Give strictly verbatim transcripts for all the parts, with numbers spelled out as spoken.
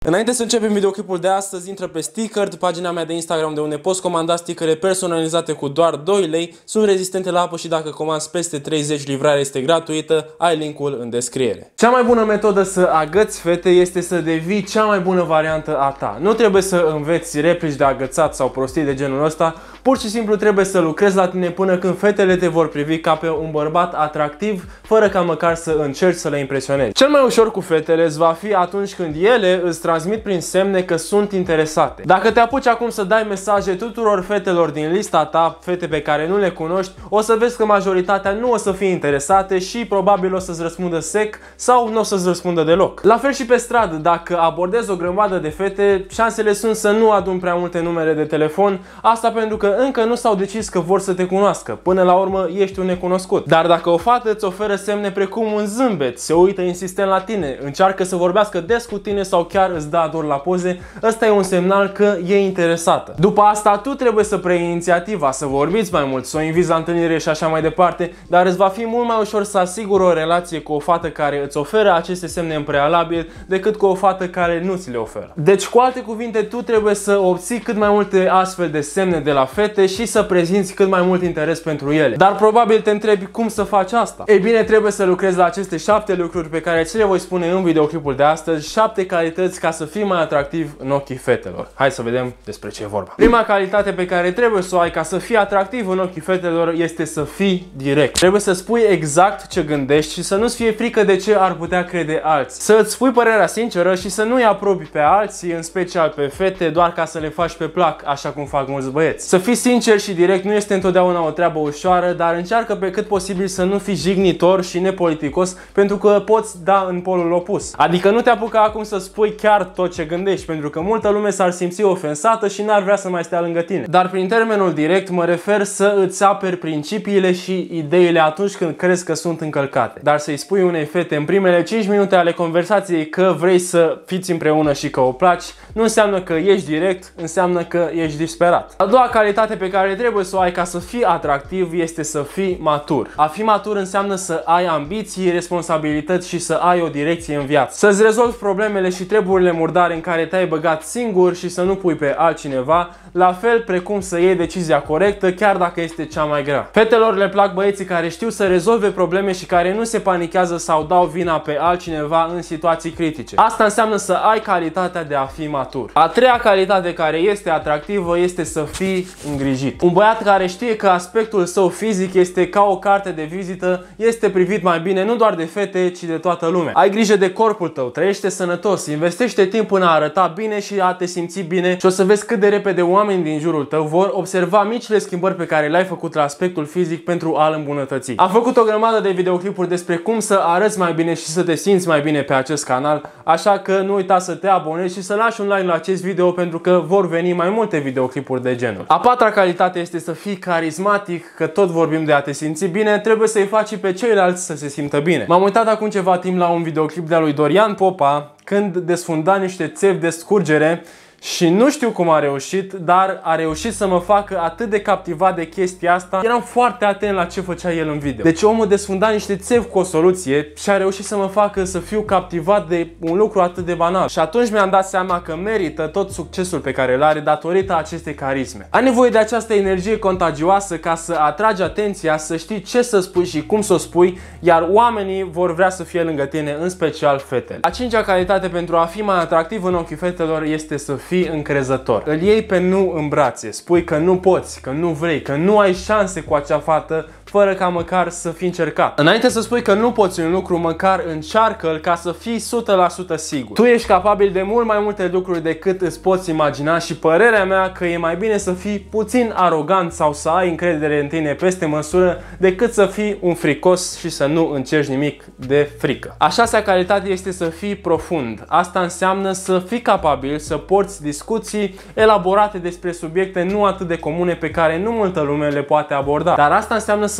Înainte să începem videoclipul de astăzi, intră pe Stickerd, pagina mea de Instagram de unde poți comanda stickere personalizate cu doar doi lei. Sunt rezistente la apă și dacă comanzi peste treizeci, livrarea este gratuită. Ai linkul în descriere. Cea mai bună metodă să agăți fete este să devii cea mai bună variantă a ta. Nu trebuie să înveți replici de agățat sau prostii de genul ăsta. Pur și simplu trebuie să lucrezi la tine până când fetele te vor privi ca pe un bărbat atractiv, fără ca măcar să încerci să le impresionezi. Cel mai ușor cu fetele îți va fi atunci când ele îți transmit prin semne că sunt interesate. Dacă te apuci acum să dai mesaje tuturor fetelor din lista ta, fete pe care nu le cunoști, o să vezi că majoritatea nu o să fie interesate și probabil o să-ți răspundă sec sau nu o să-ți răspundă deloc. La fel și pe stradă, dacă abordezi o grămadă de fete, șansele sunt să nu adun prea multe numere de telefon, asta pentru că încă nu s-au decis că vor să te cunoască. Până la urmă ești un necunoscut. Dar dacă o fată îți oferă semne precum un zâmbet, se uită insistent la tine, încearcă să vorbească des cu tine sau chiar îți dă ador la poze, ăsta e un semnal că e interesată. După asta tu trebuie să preiei inițiativa, să vorbiți mai mult, să o inviți la întâlnire și așa mai departe, dar îți va fi mult mai ușor să asiguri o relație cu o fată care îți oferă aceste semne în prealabil decât cu o fată care nu ți le oferă. Deci, cu alte cuvinte, tu trebuie să obții cât mai multe astfel de semne de la fete și să prezinți cât mai mult interes pentru ele. Dar probabil te întrebi cum să faci asta. Ei bine, trebuie să lucrezi la aceste șapte lucruri pe care ți le voi spune în videoclipul de astăzi, șapte calități ca să fii mai atractiv în ochii fetelor. Hai să vedem despre ce e vorba. Prima calitate pe care trebuie să o ai ca să fii atractiv în ochii fetelor este să fii direct. Trebuie să spui exact ce gândești și să nu-ți fie frică de ce ar putea crede alții. Să îți spui părerea sinceră și să nu-i apropii pe alții, în special pe fete, doar ca să le faci pe plac, așa cum fac mulți băieți. Să fii sincer și direct nu este întotdeauna o treabă ușoară, dar încearcă pe cât posibil să nu fii jignitor și nepoliticos, pentru că poți da în polul opus. Adică nu te apuca acum să spui chiar tot ce gândești, pentru că multă lume s-ar simți ofensată și n-ar vrea să mai stea lângă tine. Dar prin termenul direct mă refer să îți aperi principiile și ideile atunci când crezi că sunt încălcate. Dar să-i spui unei fete în primele cinci minute ale conversației că vrei să fiți împreună și că o placi, nu înseamnă că ești direct, înseamnă că ești disperat. A doua calitate pe care trebuie să o ai ca să fii atractiv este să fii matur. A fi matur înseamnă să ai ambiții, responsabilități și să ai o direcție în viață. Să-ți rezolvi problemele și treburile murdare în care te-ai băgat singur și să nu pui pe altcineva, la fel precum să iei decizia corectă, chiar dacă este cea mai grea. Fetelor le plac băieții care știu să rezolve probleme și care nu se panichează sau dau vina pe altcineva în situații critice. Asta înseamnă să ai calitatea de a fi matur. A treia calitate care este atractivă este să fii îngrijit. Un băiat care știe că aspectul său fizic este ca o carte de vizită este privit mai bine nu doar de fete, ci de toată lumea. Ai grijă de corpul tău, trăiește sănătos, investește timp în a arăta bine și a te simți bine și o să vezi cât de repede oamenii din jurul tău vor observa micile schimbări pe care le-ai făcut la aspectul fizic pentru a-l îmbunătăți. Am făcut o grămadă de videoclipuri despre cum să arăți mai bine și să te simți mai bine pe acest canal, așa că nu uita să te abonezi și să lași un like la acest video pentru că vor veni mai multe videoclipuri de genul. A patra calitate este să fii carismatic, că tot vorbim de a te simți bine, trebuie să-i faci și pe ceilalți să se simtă bine. M-am uitat acum ceva timp la un videoclip de-a lui Dorian Popa când desfunda niște țevi de scurgere și nu știu cum a reușit, dar a reușit să mă facă atât de captivat de chestia asta. Eram foarte atent la ce făcea el în video. Deci omul desfunda niște țevi cu o soluție și a reușit să mă facă să fiu captivat de un lucru atât de banal. Și atunci mi-am dat seama că merită tot succesul pe care îl are datorită acestei carisme. Ai nevoie de această energie contagioasă ca să atragi atenția, să știi ce să spui și cum să o spui, iar oamenii vor vrea să fie lângă tine, în special fetele. A cincea calitate pentru a fi mai atractiv în ochii fetelor este să fii încrezător. Îl iei pe nu în brațe, spui că nu poți, că nu vrei, că nu ai șanse cu acea fată, fără ca măcar să fi încercat. Înainte să spui că nu poți un lucru, măcar încearcă-l ca să fii o sută la sută sigur. Tu ești capabil de mult mai multe lucruri decât îți poți imagina și părerea mea că e mai bine să fii puțin arogant sau să ai încredere în tine peste măsură decât să fii un fricos și să nu încerci nimic de frică. A șasea calitate este să fii profund. Asta înseamnă să fii capabil să porți discuții elaborate despre subiecte nu atât de comune pe care nu multă lume le poate aborda. Dar asta înseamnă să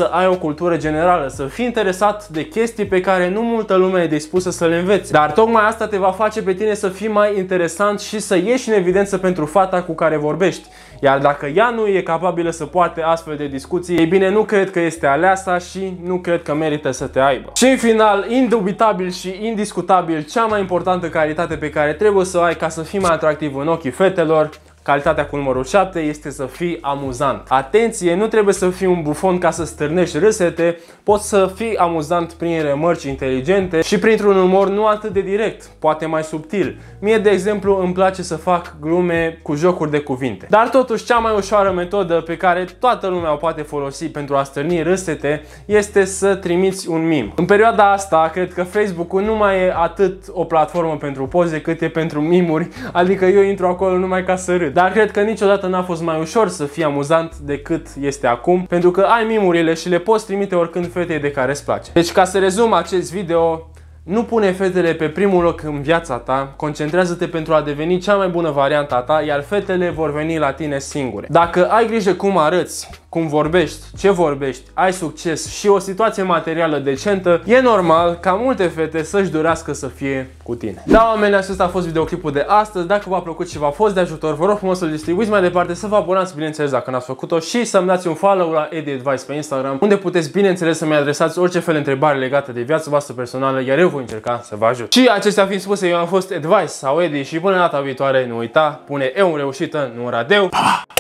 să ai o cultură generală, să fii interesat de chestii pe care nu multă lume e dispusă să le înveți. Dar tocmai asta te va face pe tine să fii mai interesant și să ieși în evidență pentru fata cu care vorbești. Iar dacă ea nu e capabilă să poarte astfel de discuții, ei bine, nu cred că este aleasa și nu cred că merită să te aibă. Și în final, indubitabil și indiscutabil, cea mai importantă calitate pe care trebuie să o ai ca să fii mai atractiv în ochii fetelor, calitatea cu numărul șapte, este să fii amuzant. Atenție, nu trebuie să fii un bufon ca să stârnești râsete, poți să fii amuzant prin remarci inteligente și printr-un umor nu atât de direct, poate mai subtil. Mie, de exemplu, îmi place să fac glume cu jocuri de cuvinte. Dar totuși, cea mai ușoară metodă pe care toată lumea o poate folosi pentru a stârni râsete este să trimiți un meme. În perioada asta, cred că Facebook-ul nu mai e atât o platformă pentru poze cât e pentru mimuri, adică eu intru acolo numai ca să râd. Dar cred că niciodată n-a fost mai ușor să fii amuzant decât este acum, pentru că ai mimurile și le poți trimite oricând fetei de care îți place. Deci, ca să rezum acest video, nu pune fetele pe primul loc în viața ta, concentrează-te pentru a deveni cea mai bună variantă a ta, iar fetele vor veni la tine singure. Dacă ai grijă cum arăți, cum vorbești, ce vorbești, ai succes și o situație materială decentă, e normal ca multe fete să-și dorească să fie cu tine. Da, oameni, acesta a fost videoclipul de astăzi. Dacă v-a plăcut și v-a fost de ajutor, vă rog frumos să-l distribuiți mai departe, să vă abonați, bineînțeles, dacă n-ați făcut-o, și să-mi dați un follow la Edi Advice pe Instagram, unde puteți, bineînțeles, să-mi adresați orice fel de întrebare legată de viața voastră personală, iar eu voi încerca să vă ajut. Și acestea fiind spuse, eu am fost Advice sau Edi și până data viitoare, nu uita, pune eu în reușită, nu în radeu.